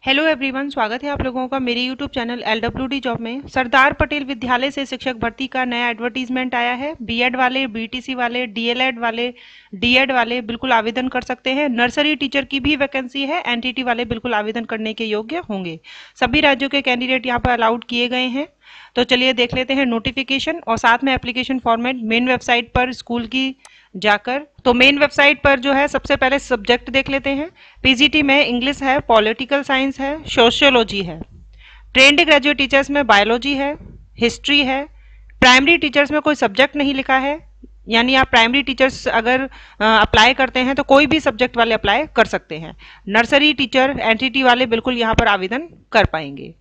Hello everyone, स्वागत है आप लोगों का मेरे यूट्यूब चैनल LWD जॉब में। सरदार पटेल विद्यालय से शिक्षक भर्ती का नया एडवर्टीजमेंट आया है। बीएड वाले, बीटीसी वाले, डीएलएड वाले, डीएड वाले बिल्कुल आवेदन कर सकते हैं। नर्सरी टीचर की भी वैकेंसी है। एनटीटी वाले बिल्कुल आवेदन करने के योग्य होंगे। सभी राज्यों के कैंडिडेट यहाँ पर अलाउड किए गए हैं। तो चलिए देख लेते हैं नोटिफिकेशन और साथ में एप्लीकेशन फॉर्मेट मेन वेबसाइट पर स्कूल की जाकर। तो मेन वेबसाइट पर जो है सबसे पहले सब्जेक्ट देख लेते हैं। पीजीटी में इंग्लिश है, पॉलिटिकल साइंस है, सोशियोलॉजी है। ट्रेंड ग्रेजुएट टीचर्स में बायोलॉजी है, हिस्ट्री है। प्राइमरी टीचर्स में कोई सब्जेक्ट नहीं लिखा है, यानी आप प्राइमरी टीचर्स अगर अप्लाई करते हैं तो कोई भी सब्जेक्ट वाले अप्लाई कर सकते हैं। नर्सरी टीचर, एनटीटी वाले बिल्कुल यहाँ पर आवेदन कर पाएंगे।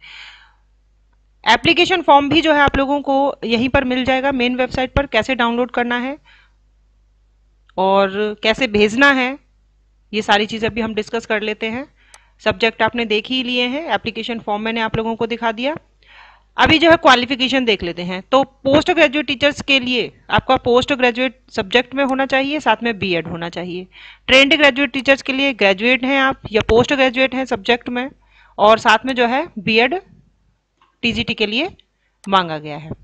एप्लीकेशन फॉर्म भी जो है आप लोगों को यहीं पर मिल जाएगा मेन वेबसाइट पर। कैसे डाउनलोड करना है और कैसे भेजना है, ये सारी चीज़ें अभी हम डिस्कस कर लेते हैं। सब्जेक्ट आपने देख ही लिए हैं, एप्लीकेशन फॉर्म मैंने आप लोगों को दिखा दिया। अभी जो है क्वालिफिकेशन देख लेते हैं। तो पोस्ट ग्रेजुएट टीचर्स के लिए आपका पोस्ट ग्रेजुएट सब्जेक्ट में होना चाहिए, साथ में बीएड होना चाहिए। ट्रेंड ग्रेजुएट टीचर्स के लिए ग्रेजुएट हैं आप या पोस्ट ग्रेजुएट हैं सब्जेक्ट में, और साथ में जो है बीएड टीजीटी के लिए मांगा गया है।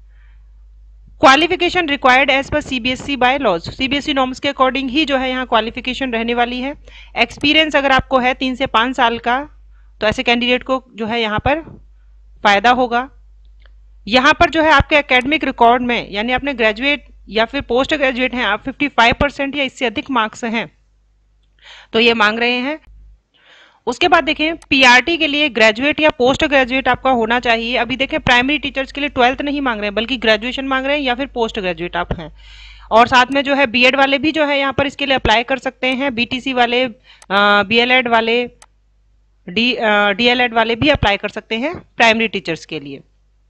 क्वालिफिकेशन रिक्वायर्ड एज पर CBSE bylaws, CBSE norms के अकॉर्डिंग ही जो है यहाँ क्वालिफिकेशन रहने वाली है। एक्सपीरियंस अगर आपको है 3 से 5 साल का, तो ऐसे कैंडिडेट को जो है यहाँ पर फायदा होगा। यहाँ पर जो है आपके एकेडमिक रिकॉर्ड में, यानी आपने ग्रेजुएट या फिर पोस्ट ग्रेजुएट हैं आप, 55% या इससे अधिक मार्क्स हैं तो ये मांग रहे हैं। उसके बाद देखें पीआरटी के लिए ग्रेजुएट या पोस्ट ग्रेजुएट आपका होना चाहिए। अभी देखें प्राइमरी टीचर्स के लिए 12th नहीं मांग रहे हैं, बल्कि ग्रेजुएशन मांग रहे हैं या फिर पोस्ट ग्रेजुएट आप हैं। और साथ में जो है बीएड वाले भी जो है यहाँ पर इसके लिए अप्लाई कर सकते हैं। बीटीसी वाले, बीएलएड वाले, डीएलएड वाले भी अप्लाई कर सकते हैं प्राइमरी टीचर्स के लिए।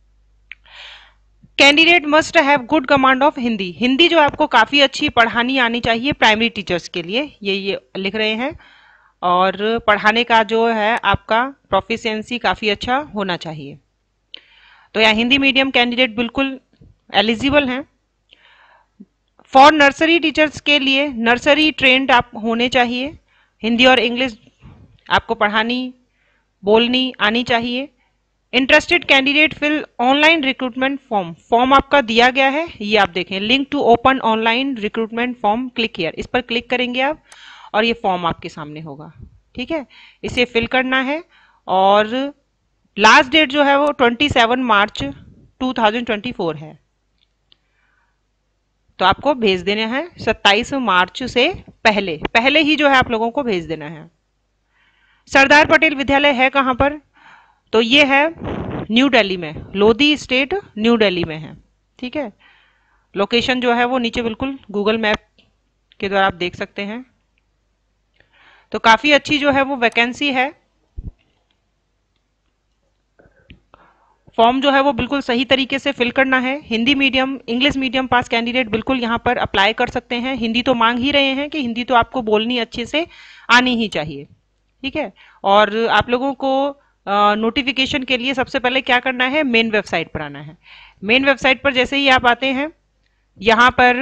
Candidate must have good command of Hindi, Hindi जो आपको काफ़ी अच्छी पढ़ानी आनी चाहिए प्राइमरी टीचर्स के लिए, ये लिख रहे हैं। और पढ़ाने का जो है आपका प्रोफिशिएंसी काफ़ी अच्छा होना चाहिए। तो यहाँ हिंदी मीडियम कैंडिडेट बिल्कुल एलिजिबल हैं। फॉर नर्सरी टीचर्स के लिए नर्सरी ट्रेंड आप होने चाहिए। हिंदी और इंग्लिश आपको पढ़ानी बोलनी आनी चाहिए। Interested candidate fill online recruitment form, form आपका दिया गया है, ये आप देखें। Link to open online recruitment form, click here, इस पर क्लिक करेंगे आप और ये फॉर्म आपके सामने होगा। ठीक है, इसे फिल करना है और लास्ट डेट जो है वो 27 मार्च 2024 है। तो आपको भेज देना है 27 मार्च से पहले ही जो है आप लोगों को भेज देना है। सरदार पटेल विद्यालय है कहाँ पर? तो ये है न्यू दिल्ली में, लोधी स्टेट न्यू दिल्ली में है। ठीक है, लोकेशन जो है वो नीचे बिल्कुल गूगल मैप के द्वारा आप देख सकते हैं। तो काफी अच्छी जो है वो वैकेंसी है। फॉर्म जो है वो बिल्कुल सही तरीके से फिल करना है। Hindi medium, English medium pass candidate बिल्कुल यहाँ पर अप्लाई कर सकते हैं। हिंदी तो मांग ही रहे हैं कि हिंदी तो आपको बोलनी अच्छे से आनी ही चाहिए। ठीक है, और आप लोगों को नोटिफिकेशन के लिए सबसे पहले क्या करना है, मेन वेबसाइट पर आना है। मेन वेबसाइट पर जैसे ही आप आते हैं, यहाँ पर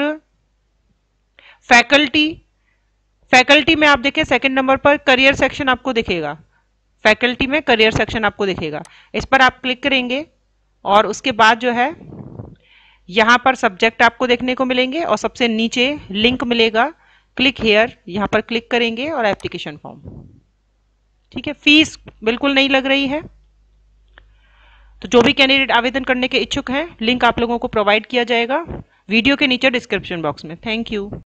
फैकल्टी में आप देखें सेकंड नंबर पर करियर सेक्शन आपको दिखेगा। फैकल्टी में करियर सेक्शन आपको दिखेगा, इस पर आप क्लिक करेंगे और उसके बाद जो है यहाँ पर सब्जेक्ट आपको देखने को मिलेंगे और सबसे नीचे लिंक मिलेगा, क्लिक हियर, यहाँ पर क्लिक करेंगे और एप्लीकेशन फॉर्म। ठीक है, फीस बिल्कुल नहीं लग रही है। तो जो भी कैंडिडेट आवेदन करने के इच्छुक हैं, लिंक आप लोगों को प्रोवाइड किया जाएगा वीडियो के नीचे डिस्क्रिप्शन बॉक्स में। Thank you.